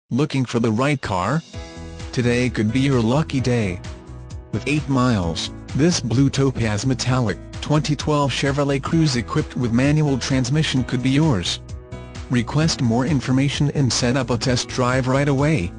Looking for the right car? Today could be your lucky day. With 8 miles, this Blue Topaz Metallic 2012 Chevrolet Cruze equipped with manual transmission could be yours. Request more information and set up a test drive right away.